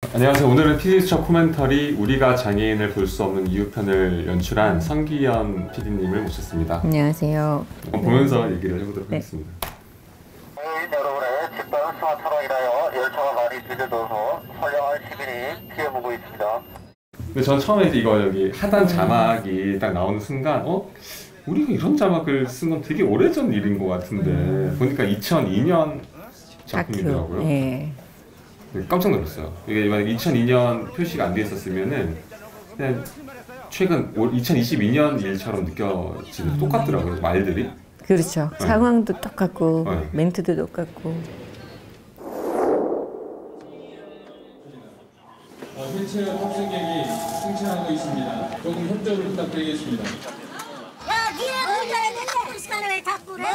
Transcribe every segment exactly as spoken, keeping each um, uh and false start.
안녕하세요. 오늘은 피디수첩 코멘터리 우리가 장애인을 볼 수 없는 이유 편을 연출한 성기현 피디님을 모셨습니다. 안녕하세요. 한번 보면서 얘기를 해보도록 네. 하겠습니다. 장애인 여러분의 집단 스마트로 인하여 열차가 많이 늦어져서 선량한 시민이 피해보고 있습니다. 근데 저는 처음에 이제 이거 여기 하단 자막이 딱 나오는 순간 어? 우리가 이런 자막을 쓴 건 되게 오래전 일인 것 같은데 음. 보니까 이천이 년 작품이더라고요. 네. 깜짝 놀랐어요. 이게 만약 이천이 년 표시가 안 돼 있었으면은 그냥 최근 이천이십이 년 일처럼 느껴지는 음. 똑같더라고요. 말들이. 그렇죠. 네. 상황도 똑같고 네. 멘트도 똑같고. 어, 휠체어 탑승객이 승차하고 있습니다. 조금 협조를 부탁드리겠습니다. 야, 니네 운전해야 되는데 그 시간에 왜 자꾸 그래?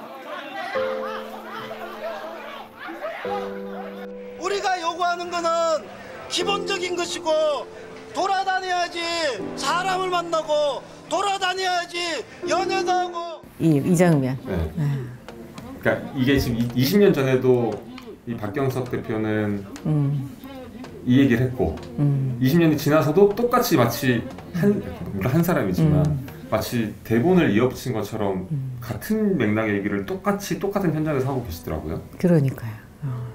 우리가 요구하는 거는 기본적인 것이고 돌아다녀야지 사람을 만나고 돌아다녀야지 연애도 하고. 이, 이 장면. 네. 그러니까 이게 지금 이십 년 전에도 이 박경석 대표는 음. 이 얘기를 했고 음. 이십 년이 지나서도 똑같이 마치 한, 물론 한 사람이지만 음. 마치 대본을 이어붙인 것처럼 음. 같은 맥락의 얘기를 똑같이 똑같은 현장에서 하고 계시더라고요. 그러니까요. 어.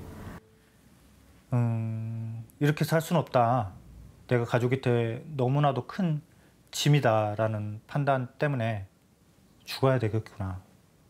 음, 이렇게 살 수는 없다. 내가 가족한테 너무나도 큰 짐이다라는 판단 때문에 죽어야 되겠구나.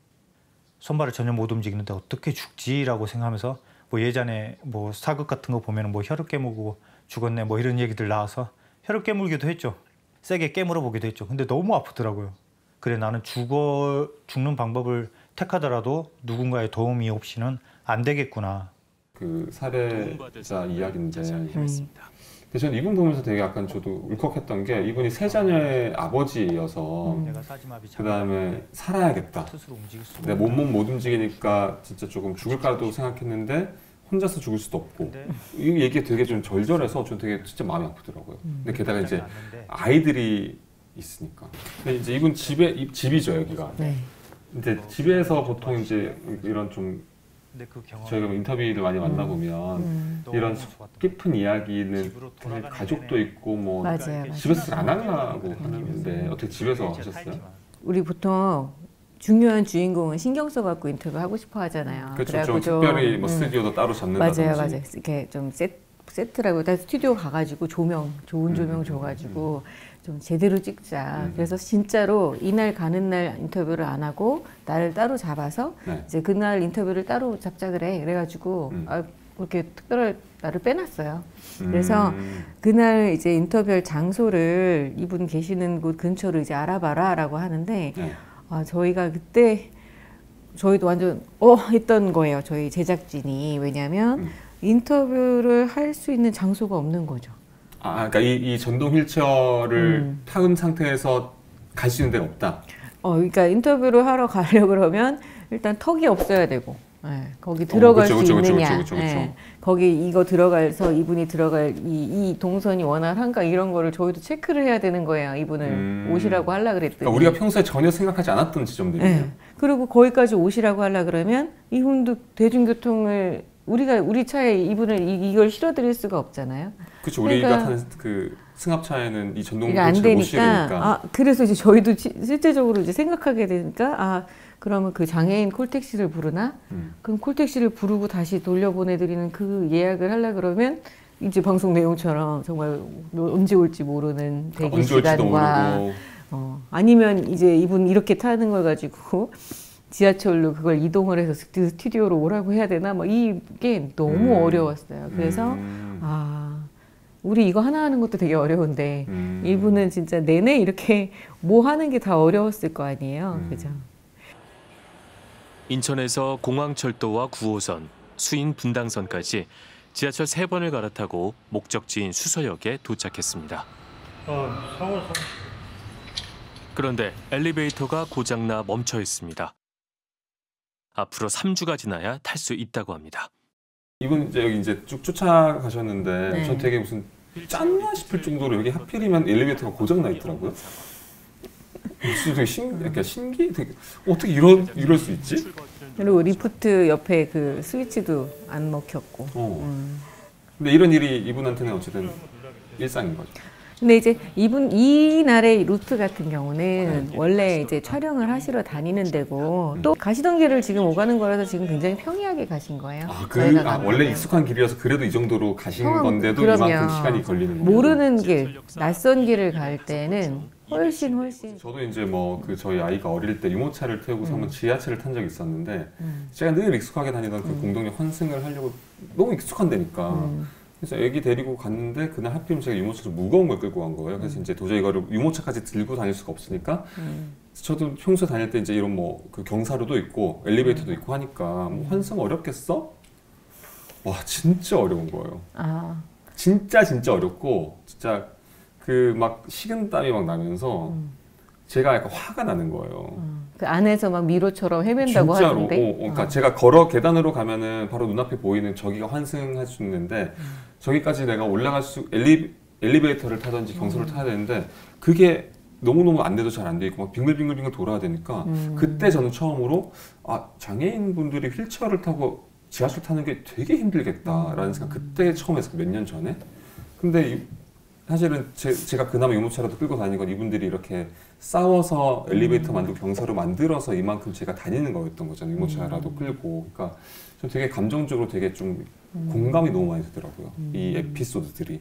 손발을 전혀 못 움직이는데 어떻게 죽지라고 생각하면서 뭐 예전에 뭐 사극 같은 거 보면은 뭐 혀를 깨물고 죽었네 뭐 이런 얘기들 나와서 혀를 깨물기도 했죠. 세게 깨물어 보기도 했죠. 근데 너무 아프더라고요. 그래 나는 죽어 죽는 방법을 택하더라도 누군가의 도움이 없이는 안 되겠구나. 그 살해자 이야기인데 음. 근데 저는 이분 보면서 되게 약간 저도 울컥했던 게 이분이 세 자녀의 아버지여서 음. 그 다음에 살아야겠다. 내 몸몸 못 움직이니까 진짜 조금 죽을까도 생각했는데 혼자서 죽을 수도 없고 이 얘기가 되게 좀 절절해서 좀 되게 진짜 마음이 아프더라고요. 음. 근데 게다가 이제 아이들이 있으니까. 근데 이제 이분 집에 집이죠 여기가. 네. 근데 집에서 보통 이제 이런 좀 그 저희가 인터뷰를 많이 만나보면 음. 이런 깊은 이야기는 가족도 있고 뭐 맞아요, 집에서 잘 안 하려고 하는데 어떻게 집에서 하셨어요? 우리 보통 중요한 주인공은 신경 써갖고 인터뷰 하고 싶어 하잖아요. 그렇죠. 좀 특별히 뭐 스튜디오도 음. 따로 잡는다든지. 맞아요, 맞아요. 이렇게 좀 세트, 세트라고 다 스튜디오 가가지고 조명, 좋은 조명 음. 줘가지고 좀 제대로 찍자. 음. 그래서 진짜로 이날 가는 날 인터뷰를 안 하고 나를 따로 잡아서 네. 이제 그날 인터뷰를 따로 잡자 그래. 그래가지고 음. 아, 그렇게 특별한 날을 빼놨어요. 음. 그래서 그날 이제 인터뷰할 장소를 이분 계시는 곳 근처로 이제 알아봐라라고 하는데 네. 아, 저희가 그때 저희도 완전 어 했던 거예요. 저희 제작진이. 왜냐하면 음. 인터뷰를 할 수 있는 장소가 없는 거죠. 아, 그러니까 이, 이 전동 휠체어를 음. 타은 상태에서 갈 수 있는 데가 없다? 어, 그러니까 인터뷰를 하러 가려고 그러면 일단 턱이 없어야 되고 네, 거기 들어갈 어, 그쵸, 수 그쵸, 있느냐 그쵸, 그쵸, 그쵸, 그쵸. 네, 거기 이거 들어가서 이분이 들어갈 이, 이 동선이 원활한가 이런 거를 저희도 체크를 해야 되는 거예요. 이분을 음. 오시라고 하려 그랬더니 그러니까 우리가 평소에 전혀 생각하지 않았던 지점들이에요. 네. 그리고 거기까지 오시라고 하려 그러면 이분도 대중교통을 우리가 우리 차에 이분을 이, 이걸 실어드릴 수가 없잖아요. 그렇죠. 우리가 그러니까, 타는 그 승합차에는 이 전동 안 휠체어를 못 실으니까. 아, 그래서 이제 저희도 지, 실제적으로 이제 생각하게 되니까 아 그러면 그 장애인 콜택시를 부르나? 음. 그럼 콜택시를 부르고 다시 돌려보내드리는 그 예약을 하려 그러면 이제 방송 내용처럼 정말 언제 올지 모르는 대기 언제 시간과 어, 아니면 이제 이분 이렇게 타는 걸 가지고 지하철로 그걸 이동을 해서 스튜디오로 오라고 해야 되나? 뭐 이게 너무 음. 어려웠어요. 그래서 음. 아 우리 이거 하나 하는 것도 되게 어려운데 음. 이분은 진짜 내내 이렇게 뭐 하는 게 다 어려웠을 거 아니에요. 음. 그죠? 인천에서 공항철도와 구 호선, 수인 분당선까지 지하철 세 번을 갈아타고 목적지인 수서역에 도착했습니다. 어, 서울, 서울. 그런데 엘리베이터가 고장나 멈춰 있습니다. 앞으로 삼 주가 지나야 탈 수 있다고 합니다. 이분 이제 여기 이제 쭉 쫓아가셨는데 네. 전 되게 무슨 짠나 싶을 정도로 여기 하필이면 엘리베이터가 고장나 있더라고요. 진짜 되게 신, 그러니까 신기, 되게 어떻게 이런 이럴 수 있지? 그리고 리프트 옆에 그 스위치도 안 먹혔고. 어. 음. 근데 이런 일이 이분한테는 어쨌든 일상인 거죠. 근데 이제 이분 이날의 루트 같은 경우는 원래 이제 촬영을 하시러 다니는 데고 또 가시던 길을 지금 오가는 거라서 지금 굉장히 평이하게 가신 거예요. 아, 그, 아 원래 익숙한 길이어서 그래도 이 정도로 가신 어, 건데도 그럼요. 이만큼 시간이 걸리는 거예요. 모르는 길, 낯선 길을 갈 때는 훨씬 훨씬. 저도 이제 뭐 그 저희 아이가 어릴 때 유모차를 태우고서 음. 한번 지하철을 탄 적이 있었는데 음. 제가 늘 익숙하게 다니던 그 음. 공동역 환승을 하려고 너무 익숙한 데니까 음. 그래서 애기 데리고 갔는데 그날 하필 제가 유모차를 무거운 걸 끌고 간 거예요. 그래서 이제 도저히 이거를 유모차까지 들고 다닐 수가 없으니까 음. 저도 평소 다닐 때 이제 이런 뭐 그 경사로도 있고 엘리베이터도 있고 하니까 뭐 환승 어렵겠어? 와 진짜 어려운 거예요. 아. 진짜 진짜 어렵고 진짜 그 막 식은땀이 막 나면서 음. 제가 약간 화가 나는 거예요. 음. 그 안에서 막 미로처럼 헤맨다고 진짜로. 하던데. 어, 어, 그러니까 어. 제가 걸어 계단으로 가면은 바로 눈앞에 보이는 저기가 환승할 수 있는데 음. 저기까지 내가 올라갈 수 엘리 엘리베이터를 타든지 경사를 타야 되는데 그게 너무너무 안 돼도 잘 안 돼 있고 막 빙글빙글빙글 돌아야 되니까 음. 그때 저는 처음으로 아 장애인 분들이 휠체어를 타고 지하철 타는 게 되게 힘들겠다라는 생각 그때 처음 했어요. 몇 년 전에. 근데 이, 사실은 제, 제가 그나마 유모차라도 끌고 다니는 건 이분들이 이렇게 싸워서 엘리베이터 만들고 경사로 만들어서 이만큼 제가 다니는 거였던 거잖아요. 유모차라도 끌고. 그러니까 좀 되게 감정적으로 되게 좀 공감이 너무 많이 되더라고요. 이 에피소드들이.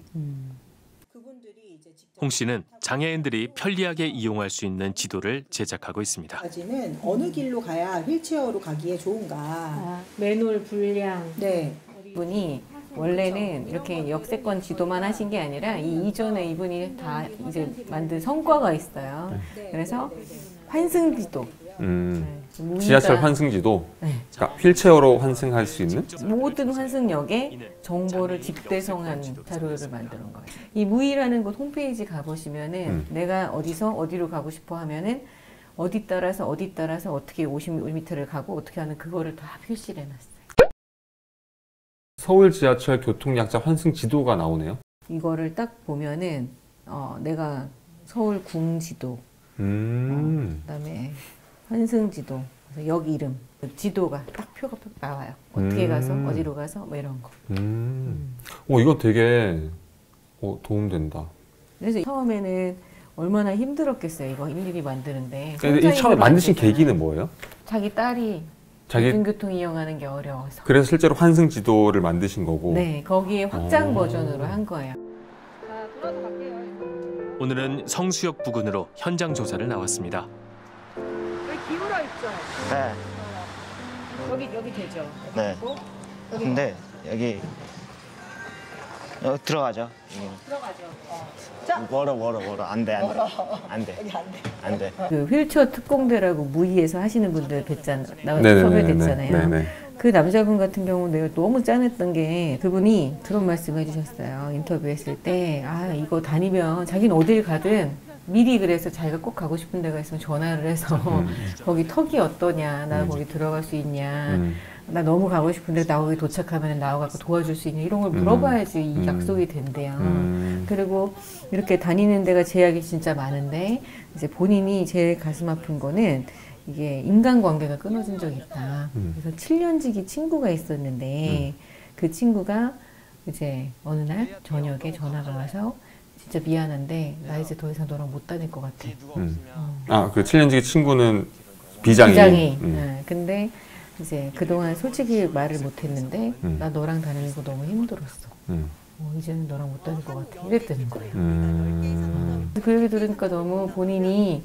홍 씨는 장애인들이 편리하게 이용할 수 있는 지도를 제작하고 있습니다. 까지는 어느 길로 가야 휠체어로 가기에 좋은가. 아, 맨홀 불량. 네. 이분이 원래는 이렇게 역세권 지도만 하신 게 아니라 이 이전에 이분이 다 이제 만든 성과가 있어요. 그래서 환승 지도. 음, 네, 무늬가- 지하철 환승지도. 네. 그러니까 휠체어로 환승할 수 있는? 모든 환승역에 정보를 집대성한 자료를 만드는 거예요. 이 무이라는 곳 홈페이지 가보시면은 음. 내가 어디서 어디로 가고 싶어 하면은 어디 따라서 어디 따라서 어떻게 오십 미터를 가고 어떻게 하는 그거를 다 표시를 해놨어요. 서울 지하철 교통약자 환승 지도가 나오네요. 이거를 딱 보면은 어, 내가 서울 궁지도, 음. 그다음에 환승지도, 그래서 역 이름, 지도가 딱 표가 딱 나와요. 어떻게 음. 가서 어디로 가서 뭐 이런 거. 음. 오, 이거 되게 어, 도움된다. 그래서 처음에는 얼마나 힘들었겠어요. 이거 일일이 만드는데. 근데 이 혼자 처음에 힘을 만드신 안 쓰잖아. 계기는 뭐예요? 자기 딸이 자기 대중교통 이용하는 게 어려워서. 그래서 실제로 환승 지도를 만드신 거고. 네, 거기에 확장 오. 버전으로 한 거예요. 오늘은 성수역 부근으로 현장 조사를 나왔습니다. 여기 기울어 있죠. 네. 여기 여기 되죠. 네. 근데 여기 여기 들어가죠. 여기는. 들어가죠. 멀어 멀어 멀어 안돼 안돼 안돼 안돼. 그 휠체어 특공대라고 무의에서 하시는 분들 뵀잖아요. 네네네네. 섭외됐잖아요. 네네. 그 남자분 같은 경우 내가 너무 짠했던 게 그분이 그런 말씀을 해주셨어요. 인터뷰했을 때 아 이거 다니면 자기는 어딜 가든 미리 그래서 자기가 꼭 가고 싶은 데가 있으면 전화를 해서 음. 거기 턱이 어떠냐, 나 음. 거기 들어갈 수 있냐, 음. 나 너무 가고 싶은데 나 거기 도착하면 나와갖고 도와줄 수 있냐 이런 걸 물어봐야지 이 음. 약속이 된대요. 음. 그리고 이렇게 다니는 데가 제약이 진짜 많은데 이제 본인이 제일 가슴 아픈 거는 이게 인간관계가 끊어진 적이 있다. 음. 그래서 칠 년지기 친구가 있었는데 그 친구가 이제 어느 날 저녁에 전화가 와서 진짜 미안한데 나 이제 더 이상 너랑 못 다닐 것 같아. 음. 어. 아, 그 칠 년지기 친구는 비장애인. 비장애인. 음. 네. 근데 이제 그동안 솔직히 말을 못했는데 음. 나 너랑 다니는 거 너무 힘들었어. 음. 어, 이제는 너랑 못 다닐 것 같아. 이랬다는 거예요. 음. 그 얘기 들으니까 너무 본인이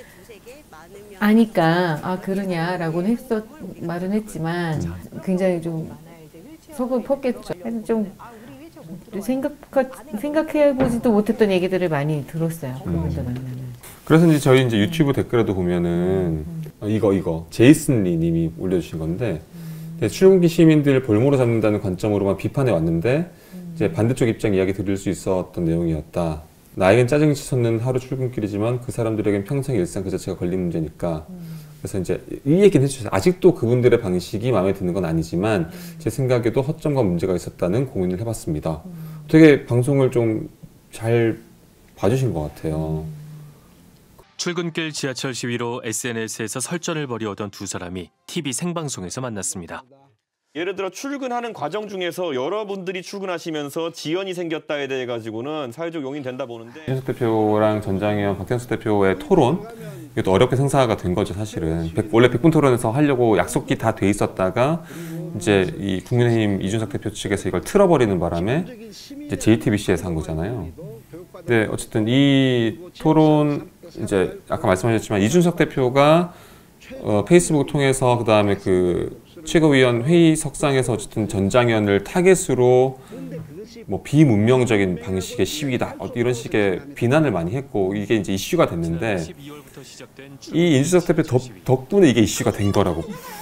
아니까 아 그러냐라고는 했었 말은 했지만 굉장히 좀 속을 펐겠죠. 그래서 좀 생각 생각해 보지도 못했던 얘기들을 많이 들었어요. 그분들 만나면. 그래서 이제 저희 이제 유튜브 댓글에도 보면은 어, 이거 이거 제이슨 리 님이 올려주신 건데 네, 출근길 시민들 볼모로 잡는다는 관점으로만 비판해 왔는데 이제 반대쪽 입장 이야기 들을 수 있었던 내용이었다. 나에겐 짜증이 치솟는 하루 출근길이지만 그 사람들에겐 평생 일상 그 자체가 걸린 문제니까. 그래서 이제 이 얘기는 해주셨어요. 아직도 그분들의 방식이 마음에 드는 건 아니지만 제 생각에도 허점과 문제가 있었다는 고민을 해봤습니다. 되게 방송을 좀 잘 봐주신 것 같아요. 출근길 지하철 시위로 에스엔에스에서 설전을 벌이오던 두 사람이 티비 생방송에서 만났습니다. 예를 들어 출근하는 과정 중에서 여러분들이 출근하시면서 지연이 생겼다에 대해 가지고는 사회적 용인 된다 보는데 이준석 대표랑 전장현, 박현수 대표의 토론 이것도 어렵게 생사가 된 거죠 사실은. 백, 원래 백 분 토론에서 하려고 약속이 다 돼 있었다가 이제 이 국민의힘 이준석 대표 측에서 이걸 틀어버리는 바람에 이제 제이티비씨에서 한 거잖아요. 근데 어쨌든 이 토론 이제 아까 말씀하셨지만 이준석 대표가 어, 페이스북을 통해서 그 다음에 그 최고위원 회의석상에서 어쨌든 전장현을 타겟으로 뭐 비문명적인 방식의 시위다 이런 식의 비난을 많이 했고 이게 이제 이슈가 됐는데 이 이준석 대표 덕, 덕분에 이게 이슈가 된 거라고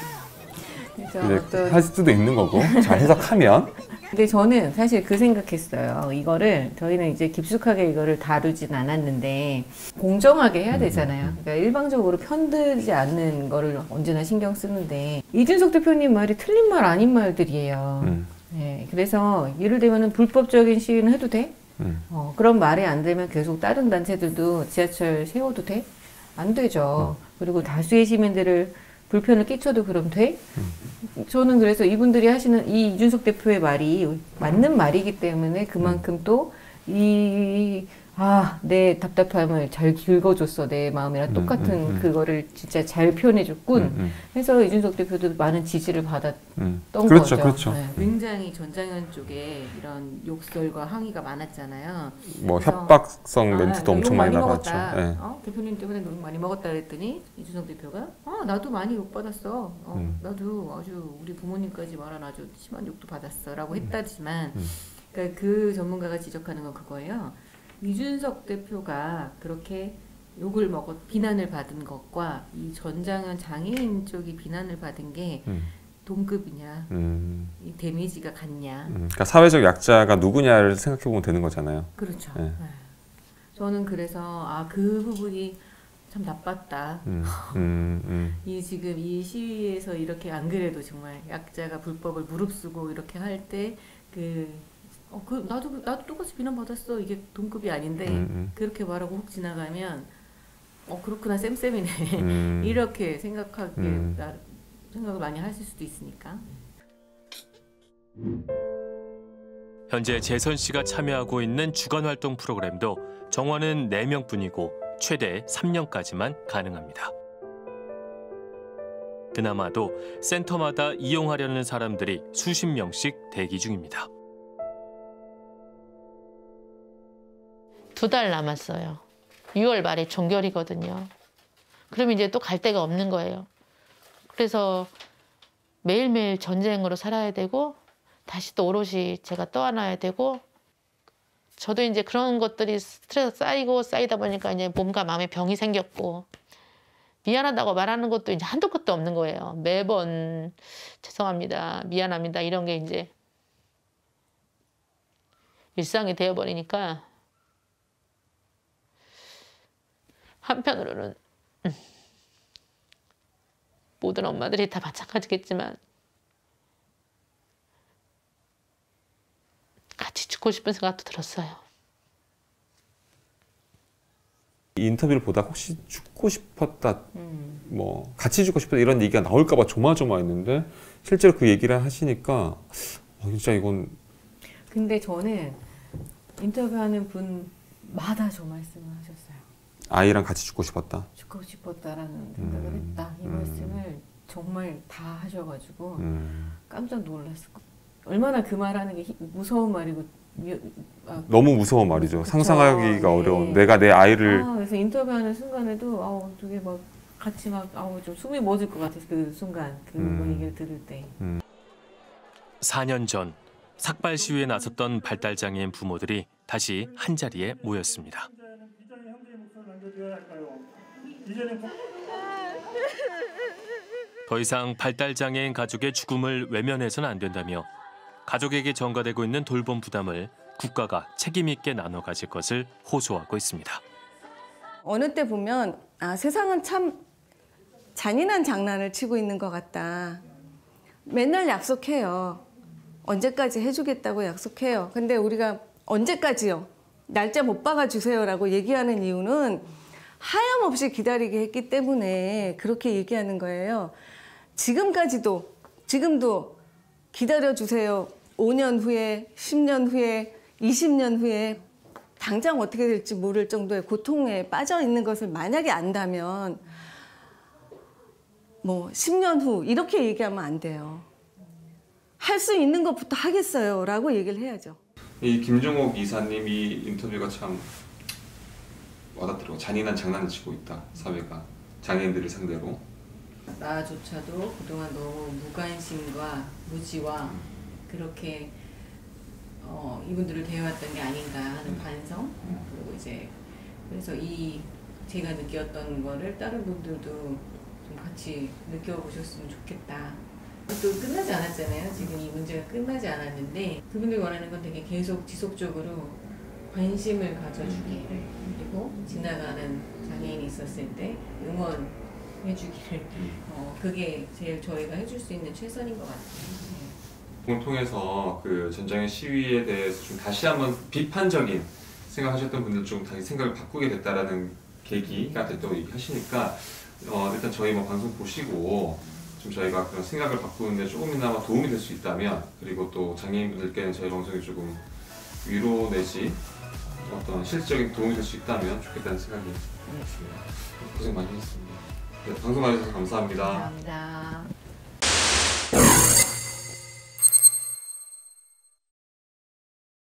할 수도 있는 거고 잘 해석하면. 근데 저는 사실 그 생각했어요. 이거를 저희는 이제 깊숙하게 이거를 다루진 않았는데 공정하게 해야 되잖아요. 그러니까 일방적으로 편들지 않는 거를 언제나 신경 쓰는데 이준석 대표님 말이 틀린 말 아닌 말들이에요. 음. 네, 그래서 예를 들면 불법적인 시위는 해도 돼? 음. 어, 그런 말이 안 되면 계속 다른 단체들도 지하철 세워도 돼? 안 되죠. 음. 그리고 다수의 시민들을 불편을 끼쳐도 그럼 돼? 음. 저는 그래서 이분들이 하시는 이 이준석 대표의 말이 맞는 말이기 때문에 그만큼 또 이 아, 내 답답함을 잘 긁어줬어. 내 마음이랑 똑같은 음, 음, 음. 그거를 진짜 잘 표현해줬군. 음, 음. 해서 이준석 대표도 많은 지지를 받았던 음. 그렇죠, 거죠. 그렇죠. 네. 굉장히 전장현 쪽에 이런 욕설과 항의가 많았잖아요. 뭐 협박성 멘트도 아, 엄청 많이, 많이 나갔죠. 네. 어? 대표님 때문에 욕 많이 먹었다 그랬더니 이준석 대표가 아, 나도 많이 욕 받았어. 어, 음. 나도 아주 우리 부모님까지 말한 아주 심한 욕도 받았어. 라고 했다지만 음. 그러니까 그 전문가가 지적하는 건 그거예요. 이준석 대표가 그렇게 욕을 먹었, 비난을 받은 것과 이 전장현 장애인 쪽이 비난을 받은 게 음. 동급이냐, 음. 이 데미지가 같냐. 음. 그러니까 사회적 약자가 누구냐를 생각해 보면 되는 거잖아요. 그렇죠. 네. 네. 저는 그래서 아, 그 부분이 참 나빴다. 음. 음, 음. 이 지금 이 시위에서 이렇게 안 그래도 정말 약자가 불법을 무릅쓰고 이렇게 할 때 그 어, 그, 나도, 나도 똑같이 비난받았어. 이게 동급이 아닌데, 음, 음. 그렇게 말하고 훅 지나가면, 어, 그렇구나, 쌤쌤이네. 음. 이렇게 생각하게, 음. 나, 생각을 많이 하실 수도 있으니까. 현재 재선 씨가 참여하고 있는 주간 활동 프로그램도 정원은 네 명뿐이고 최대 삼 년까지만 가능합니다. 그나마도 센터마다 이용하려는 사람들이 수십 명씩 대기 중입니다. 두 달 남았어요. 유월 말에 종결이거든요. 그럼 이제 또 갈 데가 없는 거예요. 그래서 매일매일 전쟁으로 살아야 되고 다시 또 오롯이 제가 떠안아야 되고 저도 이제 그런 것들이 스트레스 쌓이고 쌓이다 보니까 이제 몸과 마음에 병이 생겼고 미안하다고 말하는 것도 이제 한도 끝도 없는 거예요. 매번 죄송합니다, 미안합니다 이런 게 이제 일상이 되어버리니까 한편으로는 모든 엄마들이 다 마찬가지겠지만 같이 죽고 싶은 생각도 들었어요. 이 인터뷰를 보다 혹시 죽고 싶었다, 음. 뭐 같이 죽고 싶었다 이런 얘기가 나올까 봐 조마조마했는데 실제로 그 얘기를 하시니까 어, 진짜 이건. 근데 저는 인터뷰하는 분마다 저 말씀을 하셨어요. 아이랑 같이 죽고 싶었다. 죽고 싶었다라는 생각을 음, 했다. 이 음. 말씀을 정말 다 하셔가지고 음. 깜짝 놀랐을 거예요. 얼마나 그 말하는 게 무서운 말이고 미, 아, 너무 무서운 말이죠. 그쵸? 상상하기가 네. 어려운. 내가 내 아이를. 아, 그래서 인터뷰하는 순간에도 아우 되게 막 같이 막 아우 좀 숨이 멎을 것 같아서 그 순간 그 음. 얘기를 들을 때. 음. 사 년 전 삭발 시위에 나섰던 발달장애인 부모들이 다시 한 자리에 모였습니다. 더 이상 발달장애인 가족의 죽음을 외면해서는 안 된다며 가족에게 전가되고 있는 돌봄 부담을 국가가 책임 있게 나눠 가질 것을 호소하고 있습니다. 어느 때 보면 아, 세상은 참 잔인한 장난을 치고 있는 것 같다. 맨날 약속해요. 언제까지 해주겠다고 약속해요. 근데 우리가 언제까지요? 날짜 못 박아주세요라고 얘기하는 이유는 하염없이 기다리게 했기 때문에 그렇게 얘기하는 거예요. 지금까지도, 지금도 기다려주세요. 오 년 후에, 십 년 후에, 이십 년 후에 당장 어떻게 될지 모를 정도의 고통에 빠져 있는 것을 만약에 안다면 뭐 십 년 후 이렇게 얘기하면 안 돼요. 할 수 있는 것부터 하겠어요 라고 얘기를 해야죠. 이 김종옥 이사님 이 인터뷰가 참 와닿더라고요. 잔인한 장난을 치고 있다, 사회가. 장애인들을 상대로. 나조차도 그동안 너무 무관심과 무지와 그렇게 어, 이분들을 대해왔던 게 아닌가 하는 반성. 그리고 이제 그래서 이 제가 느꼈던 거를 다른 분들도 좀 같이 느껴보셨으면 좋겠다. 또 끝나지 않았잖아요. 지금 이 문제가 끝나지 않았는데 그분들이 원하는 건 되게 계속 지속적으로 관심을 가져주기를, 그리고 지나가는 장애인이 있었을 때 응원해주기를, 어, 그게 제일 저희가 해줄 수 있는 최선인 것 같아요. 을 통해서 그 전장의 시위에 대해서 좀 다시 한번 비판적인 생각하셨던 분들 좀 다시 생각을 바꾸게 됐다라는 계기가 됐다고 얘기하시니까 어, 일단 저희 뭐 방송 보시고 좀 저희가 그런 생각을 바꾸는데 조금이나마 도움이 될 수 있다면, 그리고 또 장애인분들께는 저희 방송이 조금 위로 내지 어떤 실질적인 도움이 될 수 있다면 좋겠다는 생각이 듭니다. 고생 많이 했습니다. 네, 방송 와주셔서 감사합니다. 감사합니다.